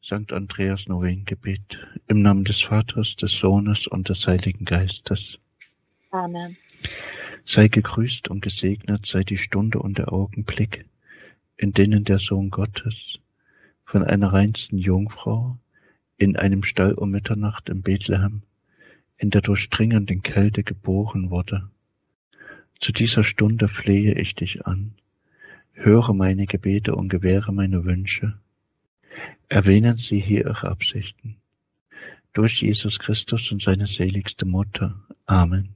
Sankt Andreas Novengebet. Im Namen des Vaters, des Sohnes und des Heiligen Geistes. Amen. Sei gegrüßt und gesegnet sei die Stunde und der Augenblick, in denen der Sohn Gottes von einer reinsten Jungfrau in einem Stall um Mitternacht in Bethlehem in der durchdringenden Kälte geboren wurde. Zu dieser Stunde flehe ich dich an. Höre meine Gebete und gewähre meine Wünsche. Erwähnen Sie hier Ihre Absichten. Durch Jesus Christus und seine seligste Mutter. Amen.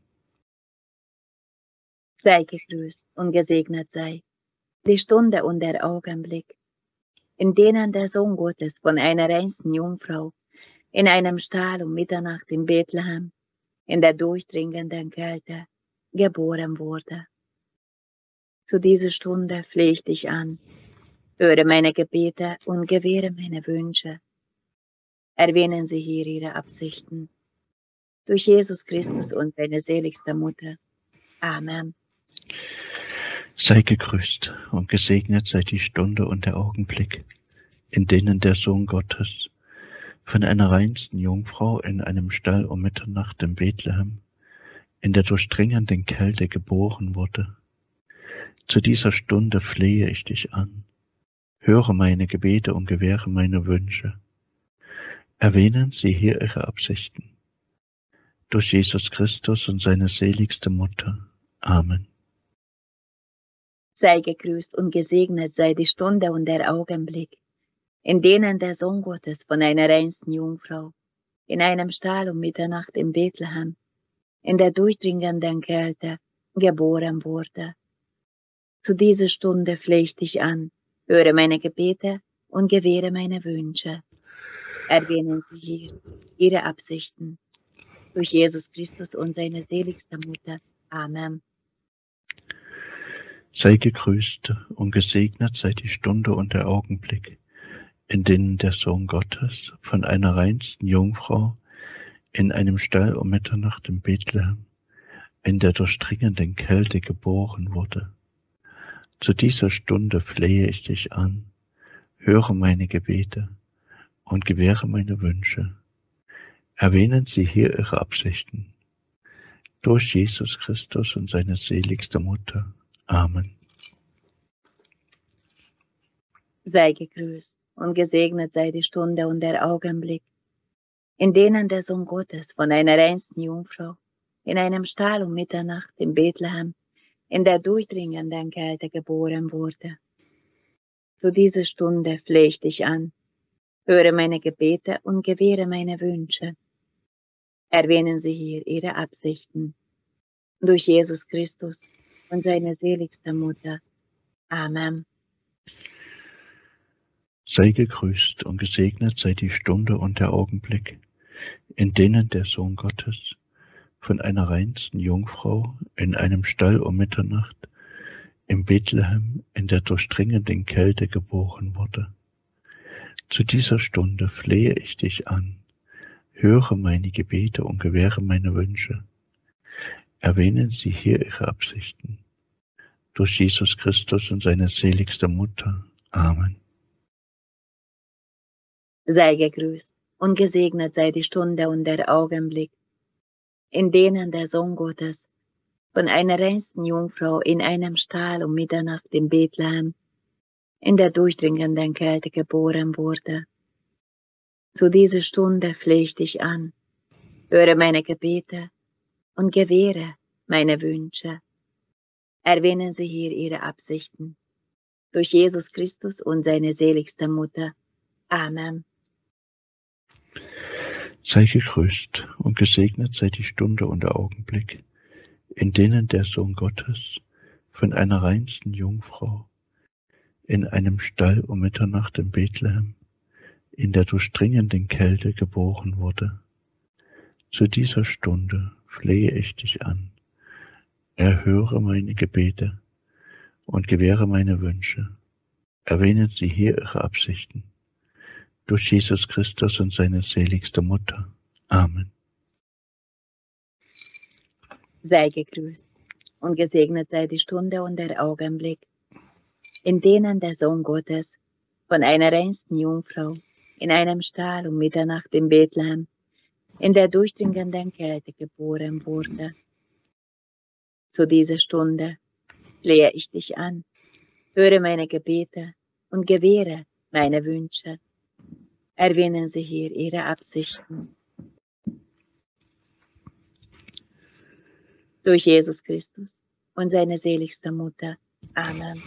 Sei gegrüßt und gesegnet sei die Stunde und der Augenblick, in denen der Sohn Gottes von einer reinsten Jungfrau in einem Stall um Mitternacht in Bethlehem in der durchdringenden Kälte geboren wurde. Zu dieser Stunde flehe ich dich an, höre meine Gebete und gewähre meine Wünsche. Erwähnen Sie hier Ihre Absichten. Durch Jesus Christus und seine seligste Mutter. Amen. Sei gegrüßt und gesegnet sei die Stunde und der Augenblick, in denen der Sohn Gottes von einer reinsten Jungfrau in einem Stall um Mitternacht in Bethlehem in der durchdringenden Kälte geboren wurde. Zu dieser Stunde flehe ich dich an. Höre meine Gebete und gewähre meine Wünsche. Erwähnen Sie hier Ihre Absichten. Durch Jesus Christus und seine seligste Mutter. Amen. Sei gegrüßt und gesegnet sei die Stunde und der Augenblick, in denen der Sohn Gottes von einer reinsten Jungfrau in einem Stall um Mitternacht in Bethlehem in der durchdringenden Kälte geboren wurde. Zu dieser Stunde flehe ich dich an, höre meine Gebete und gewähre meine Wünsche. Erwähnen Sie hier Ihre Absichten. Durch Jesus Christus und seine seligste Mutter. Amen. Sei gegrüßt und gesegnet sei die Stunde und der Augenblick, in denen der Sohn Gottes von einer reinsten Jungfrau in einem Stall um Mitternacht in Bethlehem in der durchdringenden Kälte geboren wurde. Zu dieser Stunde flehe ich dich an, höre meine Gebete und gewähre meine Wünsche. Erwähnen Sie hier Ihre Absichten. Durch Jesus Christus und seine seligste Mutter. Amen. Sei gegrüßt und gesegnet sei die Stunde und der Augenblick, in denen der Sohn Gottes von einer reinsten Jungfrau in einem Stall um Mitternacht in Bethlehem in der durchdringenden Kälte geboren wurde. Zu dieser Stunde flehe ich dich an, höre meine Gebete und gewähre meine Wünsche. Erwähnen Sie hier Ihre Absichten. Durch Jesus Christus und seine seligste Mutter. Amen. Sei gegrüßt und gesegnet sei die Stunde und der Augenblick, in denen der Sohn Gottes von einer reinsten Jungfrau in einem Stall um Mitternacht in Bethlehem in der durchdringenden Kälte geboren wurde. Zu dieser Stunde flehe ich dich an, höre meine Gebete und gewähre meine Wünsche. Erwähnen Sie hier Ihre Absichten. Durch Jesus Christus und seine seligste Mutter. Amen. Sei gegrüßt und gesegnet sei die Stunde und der Augenblick, in denen der Sohn Gottes von einer reinsten Jungfrau in einem Stall um Mitternacht in Bethlehem in der durchdringenden Kälte geboren wurde. Zu dieser Stunde flehe ich dich an, höre meine Gebete und gewähre meine Wünsche. Erwähnen Sie hier Ihre Absichten. Durch Jesus Christus und seine seligste Mutter. Amen. Sei gegrüßt und gesegnet sei die Stunde und der Augenblick, in denen der Sohn Gottes von einer reinsten Jungfrau in einem Stall um Mitternacht in Bethlehem in der durchdringenden Kälte geboren wurde. Zu dieser Stunde flehe ich dich an, erhöre meine Gebete und gewähre meine Wünsche. Erwähnen Sie hier Ihre Absichten. Durch Jesus Christus und seine seligste Mutter. Amen. Sei gegrüßt und gesegnet sei die Stunde und der Augenblick, in denen der Sohn Gottes von einer reinsten Jungfrau in einem Stall um Mitternacht in Bethlehem, in der durchdringenden Kälte geboren wurde. Zu dieser Stunde flehe ich dich an, höre meine Gebete und gewähre meine Wünsche. Erwähnen Sie hier Ihre Absichten. Durch Jesus Christus und seine seligste Mutter. Amen.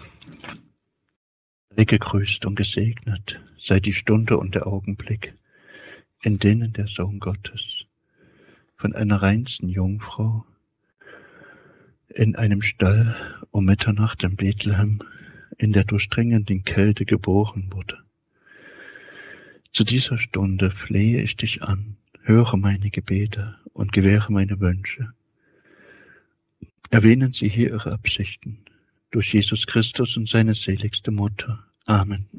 Sei gegrüßt und gesegnet sei die Stunde und der Augenblick, in denen der Sohn Gottes von einer reinsten Jungfrau in einem Stall um Mitternacht in Bethlehem in der durchdringenden Kälte geboren wurde. Zu dieser Stunde flehe ich dich an, höre meine Gebete und gewähre meine Wünsche. Erwähnen Sie hier Ihre Absichten, durch Jesus Christus und seine seligste Mutter. Amen.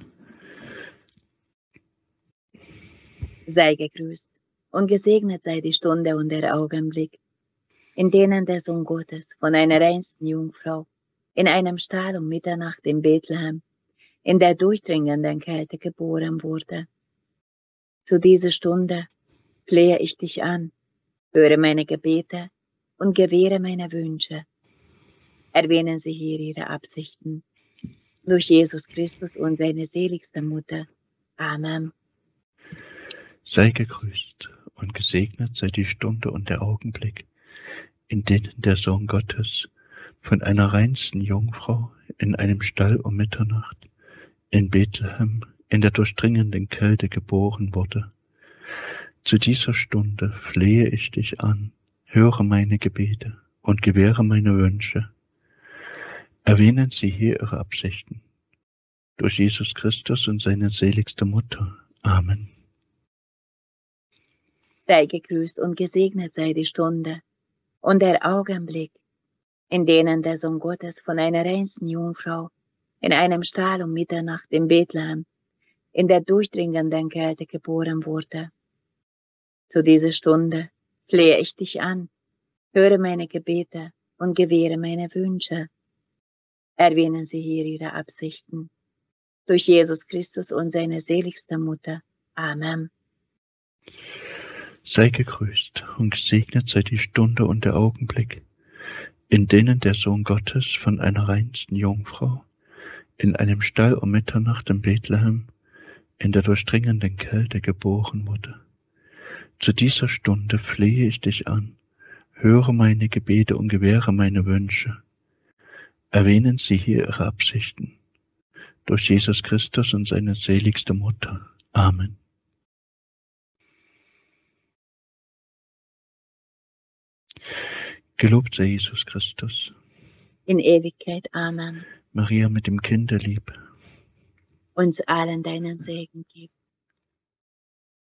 Sei gegrüßt und gesegnet sei die Stunde und der Augenblick, in denen der Sohn Gottes von einer reinsten Jungfrau in einem Stall um Mitternacht in Bethlehem in der durchdringenden Kälte geboren wurde. Zu dieser Stunde flehe ich dich an, höre meine Gebete und gewähre meine Wünsche. Erwähnen Sie hier Ihre Absichten. Durch Jesus Christus und seine seligste Mutter. Amen. Sei gegrüßt und gesegnet sei die Stunde und der Augenblick, in denen der Sohn Gottes von einer reinsten Jungfrau in einem Stall um Mitternacht in Bethlehem in der durchdringenden Kälte geboren wurde. Zu dieser Stunde flehe ich dich an, höre meine Gebete und gewähre meine Wünsche. Erwähnen Sie hier Ihre Absichten. Durch Jesus Christus und seine seligste Mutter. Amen. Sei gegrüßt und gesegnet sei die Stunde und der Augenblick, in denen der Sohn Gottes von einer reinsten Jungfrau in einem Stall um Mitternacht in Bethlehem in der durchdringenden Kälte geboren wurde. Zu dieser Stunde flehe ich dich an, höre meine Gebete und gewähre meine Wünsche. Erwähnen Sie hier Ihre Absichten. Durch Jesus Christus und seine seligste Mutter. Amen. Sei gegrüßt und gesegnet sei die Stunde und der Augenblick, in denen der Sohn Gottes von einer reinsten Jungfrau in einem Stall um Mitternacht in Bethlehem in der durchdringenden Kälte geboren wurde. Zu dieser Stunde flehe ich dich an, höre meine Gebete und gewähre meine Wünsche. Erwähnen Sie hier Ihre Absichten. Durch Jesus Christus und seine seligste Mutter. Amen. Gelobt sei Jesus Christus. In Ewigkeit. Amen. Maria mit dem Kinderlieb. Uns allen deinen Segen gib.